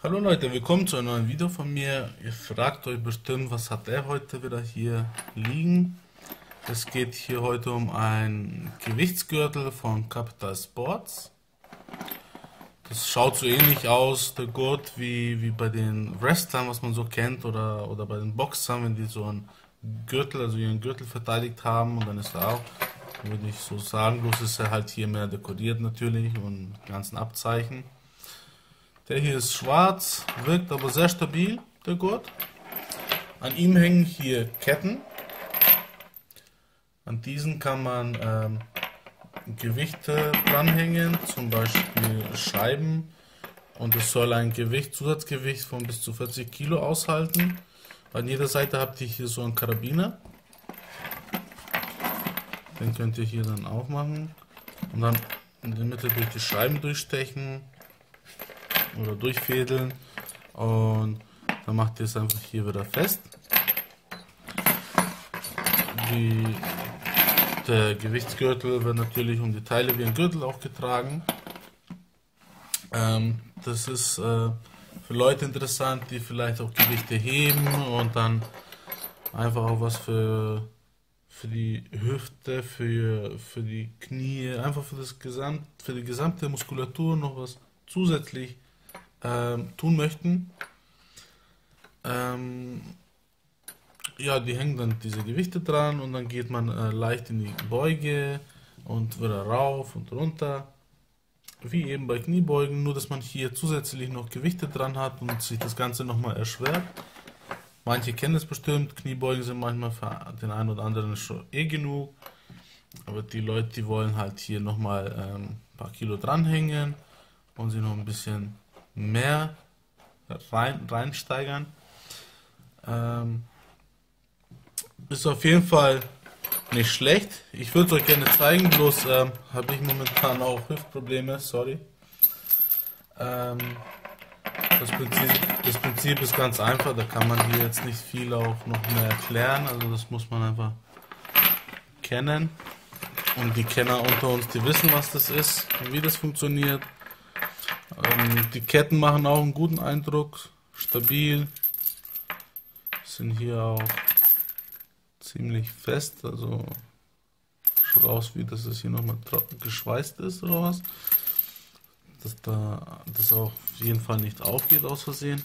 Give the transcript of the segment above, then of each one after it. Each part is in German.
Hallo Leute, willkommen zu einem neuen Video von mir. Ihr fragt euch bestimmt, was hat er heute wieder hier liegen? Es geht hier heute um einen Gewichtsgürtel von Capital Sports. Das schaut so ähnlich aus, der Gurt, wie bei den Wrestlern, was man so kennt, oder bei den Boxern, wenn die so einen Gürtel, also ihren Gürtel verteidigt haben, und dann ist er auch, würde ich so sagen, bloß ist er halt hier mehr dekoriert natürlich und die ganzen Abzeichen. Der hier ist schwarz, wirkt aber sehr stabil, der Gurt. An ihm hängen hier Ketten. An diesen kann man Gewichte dranhängen, zum Beispiel Scheiben. Und es soll ein Zusatzgewicht von bis zu 40 Kilo aushalten. An jeder Seite habt ihr hier so einen Karabiner. Den könnt ihr hier dann aufmachen und dann in der Mitte durch die Scheiben durchstechen oder durchfädeln, und dann macht ihr es einfach hier wieder fest. Der Gewichtsgürtel wird natürlich um die Teile wie ein Gürtel auch getragen. Das ist für Leute interessant, die vielleicht auch Gewichte heben und dann einfach auch was für die Hüfte, für die Knie, einfach für die gesamte Muskulatur noch was zusätzlich tun möchten. Ja, die hängen dann diese Gewichte dran und dann geht man leicht in die Beuge und wieder rauf und runter. Wie eben bei Kniebeugen, nur dass man hier zusätzlich noch Gewichte dran hat und sich das Ganze nochmal erschwert. Manche kennen es bestimmt, Kniebeugen sind manchmal für den einen oder anderen schon genug. Aber die Leute, die wollen halt hier nochmal ein paar Kilo dranhängen und sie noch ein bisschen mehr reinsteigern. Ist auf jeden Fall nicht schlecht. Ich würde es euch gerne zeigen, bloß habe ich momentan auch Hüftprobleme, sorry. Das Prinzip ist ganz einfach, da kann man hier jetzt nicht viel auch noch mehr erklären, also das muss man einfach kennen. Und die Kenner unter uns, die wissen, was das ist und wie das funktioniert. Die Ketten machen auch einen guten Eindruck, stabil, sind hier auch ziemlich fest, also schaut aus, wie dass es hier nochmal geschweißt ist oder was, dass das auch auf jeden Fall nicht aufgeht aus Versehen.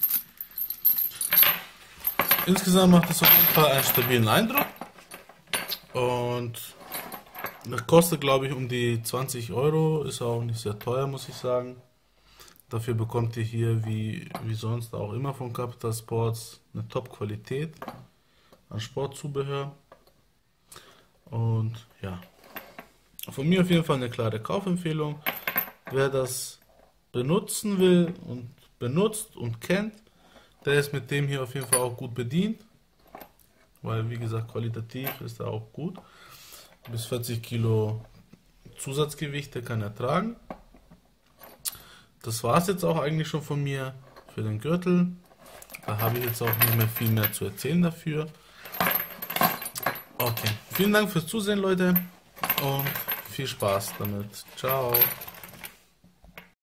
Insgesamt macht das auf jeden Fall einen stabilen Eindruck und das kostet, glaube ich, um die 20 Euro, ist auch nicht sehr teuer, muss ich sagen. Dafür bekommt ihr hier, wie sonst auch immer von Capital Sports, eine Top-Qualität an Sportzubehör. Und ja, von mir auf jeden Fall eine klare Kaufempfehlung. Wer das benutzen will und benutzt und kennt, der ist mit dem hier auf jeden Fall auch gut bedient. Weil, wie gesagt, qualitativ ist er auch gut. Bis 40 Kilo Zusatzgewichte kann er tragen. Das war es jetzt auch eigentlich schon von mir für den Gürtel. Da habe ich jetzt auch nicht mehr viel mehr zu erzählen dafür. Okay, vielen Dank fürs Zusehen, Leute, und viel Spaß damit. Ciao.